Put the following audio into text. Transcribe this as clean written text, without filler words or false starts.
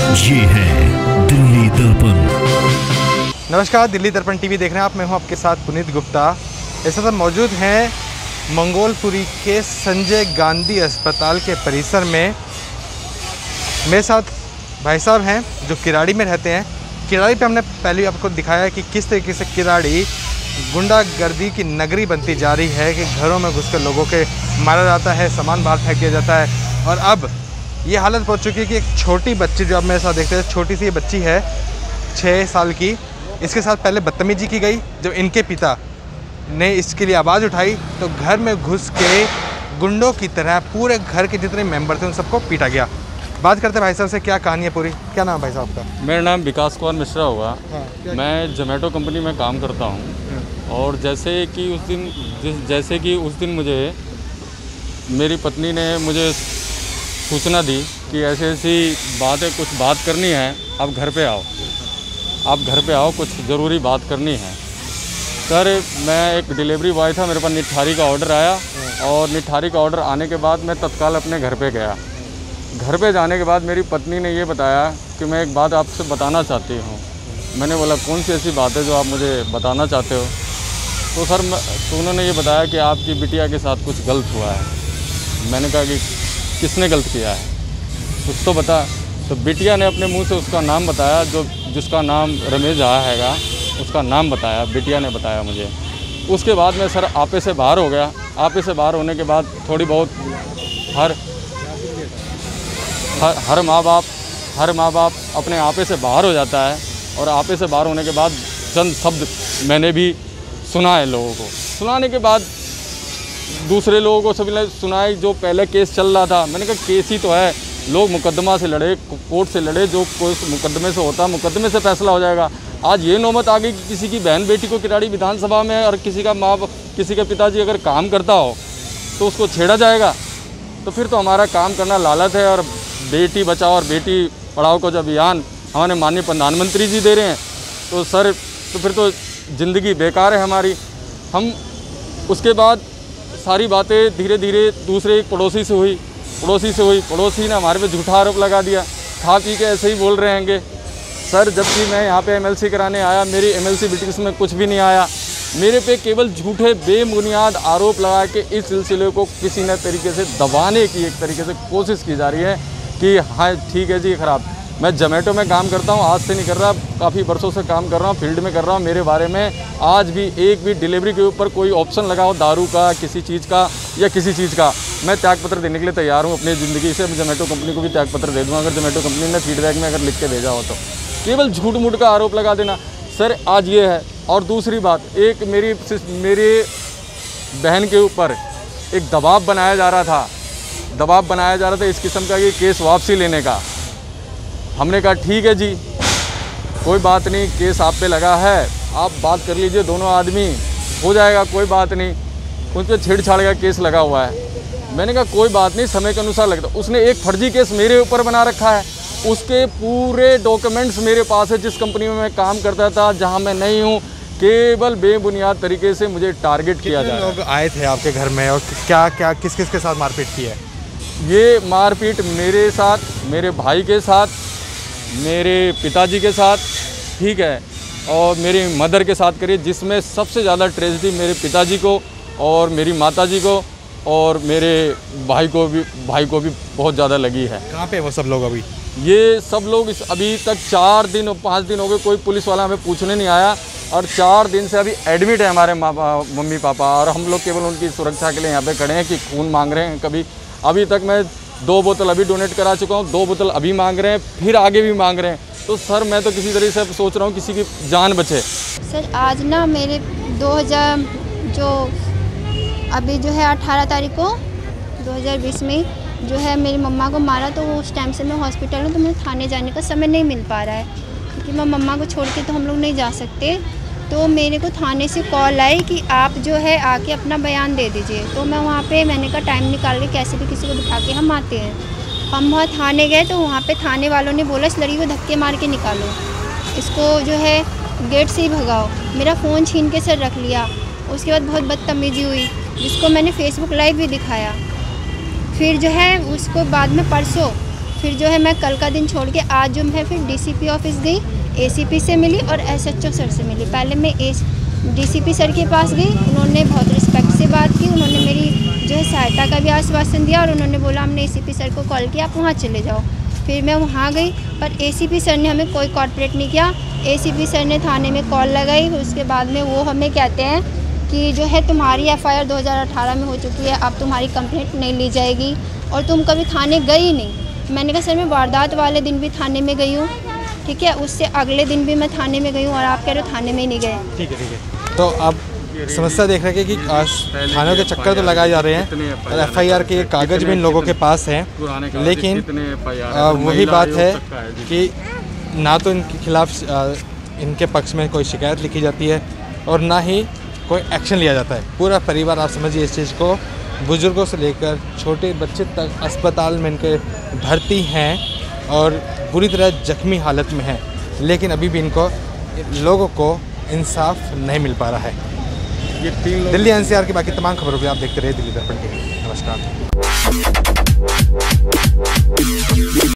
ये है दिल्ली दर्पण। नमस्कार, दिल्ली दर्पण टीवी देख रहे हैं आप। मैं हूं आपके साथ पुनीत गुप्ता। इस वक्त मौजूद हैं मंगोलपुरी के संजय गांधी अस्पताल के परिसर में। मेरे साथ भाई साहब हैं जो किराड़ी में रहते हैं। किराड़ी पे हमने पहले ही आपको दिखाया है कि किस तरीके से किराड़ी गुंडागर्दी की नगरी बनती जा रही है, कि घरों में घुसकर लोगों के मारा जाता है, सामान बाहर फेंक दिया जाता है। और अब ये हालत पहुंच चुकी है कि एक छोटी बच्ची जो आप मेरे साथ देखते हैं, छोटी सी ये बच्ची है 6 साल की। इसके साथ पहले बदतमीजी की गई। जब इनके पिता ने इसके लिए आवाज़ उठाई तो घर में घुस के गुंडों की तरह पूरे घर के जितने मेंबर थे उन सबको पीटा गया। बात करते हैं भाई साहब से, क्या कहानी है पूरी। क्या नाम है भाई साहब का? मेरा नाम विकास कुमार मिश्रा होगा। हाँ, मैं जोमेटो कंपनी में काम करता हूँ। और जैसे कि उस दिन मुझे मेरी पत्नी ने मुझे सूचना दी कि ऐसी ऐसी बात है, कुछ बात करनी है, आप घर पे आओ, कुछ ज़रूरी बात करनी है। सर, मैं एक डिलीवरी बॉय था, मेरे पास निठारी का ऑर्डर आया और निठारी का ऑर्डर आने के बाद मैं तत्काल अपने घर पे गया। घर पे जाने के बाद मेरी पत्नी ने ये बताया कि मैं एक बात आपसे बताना चाहती हूँ। मैंने बोला कौन सी ऐसी बात है जो आप मुझे बताना चाहते हो? तो सर तो उन्होंने ये बताया कि आपकी बिटिया के साथ कुछ गलत हुआ है। मैंने कहा कि किसने गलत किया है, कुछ तो बता। तो बिटिया ने अपने मुंह से उसका नाम बताया, जिसका नाम रमेश झा हैगा, उसका नाम बताया, बिटिया ने बताया मुझे। उसके बाद मैं सर आपे से बाहर हो गया। आपे से बाहर होने के बाद थोड़ी बहुत हर माँ बाप अपने आपे से बाहर हो जाता है। और आपे से बाहर होने के बाद चंद शब्द मैंने भी सुना है लोगों को। सुनाने के बाद दूसरे लोगों को सभी ने सुनाई। जो पहले केस चल रहा था, मैंने कहा केस ही तो है, लोग मुकदमा से लड़े, कोर्ट से लड़े, जो कोई मुकदमे से होता मुकदमे से फैसला हो जाएगा। आज ये नौबत आ गई कि किसी की बहन बेटी को किराड़ी विधानसभा में और किसी का पिताजी अगर काम करता हो तो उसको छेड़ा जाएगा। तो फिर तो हमारा काम करना लालच है। और बेटी बचाओ और बेटी पढ़ाओ को जब अभियान हमारे माननीय प्रधानमंत्री जी दे रहे हैं तो सर तो फिर तो ज़िंदगी बेकार है हमारी। हम उसके बाद सारी बातें धीरे धीरे दूसरे एक पड़ोसी से हुई। पड़ोसी ने हमारे पे झूठा आरोप लगा दिया, खा पी के ऐसे ही बोल रहे हैंगे। सर, जबकि मैं यहाँ पे MLC कराने आया, मेरी MLC मीटिंग्स में कुछ भी नहीं आया। मेरे पे केवल झूठे बेबुनियाद आरोप लगा के इस सिलसिले को किसी न तरीके से दबाने की एक तरीके से कोशिश की जा रही है कि हाँ ठीक है जी ख़राब। मैं जोमेटो में काम करता हूँ, आज से नहीं कर रहा, काफ़ी वर्षों से काम कर रहा हूँ, फील्ड में कर रहा हूँ। मेरे बारे में आज भी एक भी डिलीवरी के ऊपर कोई ऑप्शन लगा हो दारू का, किसी चीज़ का या किसी चीज़ का, मैं त्यागपत्र देने के लिए तैयार हूँ अपनी ज़िंदगी से। मैं जोमेटो कंपनी को भी त्यागपत्र दे दूँगा अगर जोमेटो कंपनी ने फीडबैक में अगर लिख के भेजा हो तो। केवल झूठ मूठ का आरोप लगा देना सर, आज ये है। और दूसरी बात, एक मेरी बहन के ऊपर एक दबाव बनाया जा रहा था इस किस्म का, ये केस वापसी लेने का। हमने कहा ठीक है जी, कोई बात नहीं, केस आप पे लगा है, आप बात कर लीजिए, दोनों आदमी हो जाएगा, कोई बात नहीं। उस पर छेड़छाड़ का केस लगा हुआ है। मैंने कहा कोई बात नहीं, समय के अनुसार लगता। उसने एक फर्जी केस मेरे ऊपर बना रखा है, उसके पूरे डॉक्यूमेंट्स मेरे पास है। जिस कंपनी में मैं काम करता था, जहाँ मैं नहीं हूँ, केवल बेबुनियाद तरीके से मुझे टारगेट किया जा रहा है। लोग आए थे आपके घर में और क्या किस के साथ मारपीट की है? ये मारपीट मेरे साथ, मेरे भाई के साथ, मेरे पिताजी के साथ, ठीक है, और मेरी मदर के साथ करी, जिसमें सबसे ज़्यादा ट्रेजेडी मेरे पिताजी को और मेरी माताजी को और मेरे भाई को भी बहुत ज़्यादा लगी है। कहाँ पे वो सब लोग अभी? ये सब लोग अभी तक 4 दिन 5 दिन हो गए, कोई पुलिस वाला हमें पूछने नहीं आया। और 4 दिन से अभी एडमिट है हमारे मम्मी पापा। और हम लोग केवल उनकी सुरक्षा के लिए यहाँ पे खड़े हैं कि खून मांग रहे हैं। अभी तक मैं 2 बोतल अभी डोनेट करा चुका हूँ, 2 बोतल अभी मांग रहे हैं, फिर आगे भी मांग रहे हैं। तो सर, मैं तो किसी तरीके से सोच रहा हूँ किसी की जान बचे। सर, आज ना मेरे 2000 जो अभी जो है 18 तारीख को 2020 में जो है मेरी मम्मा को मारा। तो उस टाइम से मैं हॉस्पिटल हूँ, तो मुझे थाने जाने का समय नहीं मिल पा रहा है, क्योंकि मैं मम्मा को छोड़ के तो हम लोग नहीं जा सकते। तो मेरे को थाने से कॉल आई कि आप जो है आके अपना बयान दे दीजिए। तो मैं वहाँ पे, मैंने कहा टाइम निकाल के कैसे भी किसी को बिठा के हम आते हैं। हम वहाँ थाने गए तो वहाँ पे थाने वालों ने बोला इस लड़की को धक्के मार के निकालो, इसको जो है गेट से ही भगाओ। मेरा फ़ोन छीन के सर रख लिया। उसके बाद बहुत बदतमीज़ी हुई, जिसको मैंने फेसबुक लाइव भी दिखाया। फिर जो है उसको बाद में परसों फिर जो है मैं कल का दिन छोड़ के आज जो मैं फिर डीसीपी ऑफिस गई, एसीपी से मिली और एसएचओ सर से मिली। पहले मैं डीसीपी सर के पास गई, उन्होंने बहुत रिस्पेक्ट से बात की, उन्होंने मेरी जो है सहायता का भी आश्वासन दिया और उन्होंने बोला हमने एसीपी सर को कॉल किया, आप वहाँ चले जाओ। फिर मैं वहाँ गई पर एसीपी सर ने हमें कोई कोऑपरेट नहीं किया। एसीपी सर ने थाने में कॉल लगाई, उसके बाद में वो हमें कहते हैं कि जो है तुम्हारी एफआईआर 2018 में हो चुकी है, अब तुम्हारी कंप्लेंट नहीं ली जाएगी और तुम कभी थाने गई नहीं। मैंने कहा सर मैं वारदात वाले दिन भी थाने में गई हूँ, ठीक है, उससे अगले दिन भी मैं थाने में गई हूँ और आप कह रहे हो थाने में ही नहीं गए। ठीक है। तो अब समस्या देख रहे हैं कि थानों के चक्कर तो लगाए जा रहे हैं और एफआईआर के कागज़ भी इन लोगों के पास हैं, लेकिन वही बात है कि ना तो इनके खिलाफ इनके पक्ष में कोई शिकायत लिखी जाती है और ना ही कोई एक्शन लिया जाता है। पूरा परिवार आप समझिए इस चीज़ को, बुज़ुर्गों से लेकर छोटे बच्चे तक अस्पताल में इनके भर्ती हैं और बुरी तरह जख्मी हालत में हैं, लेकिन अभी भी इनको लोगों को इंसाफ नहीं मिल पा रहा है। दिल्ली एनसीआर की बाकी तमाम खबरों के आप देखते रहे दिल्ली दर्पण टीवी। नमस्कार।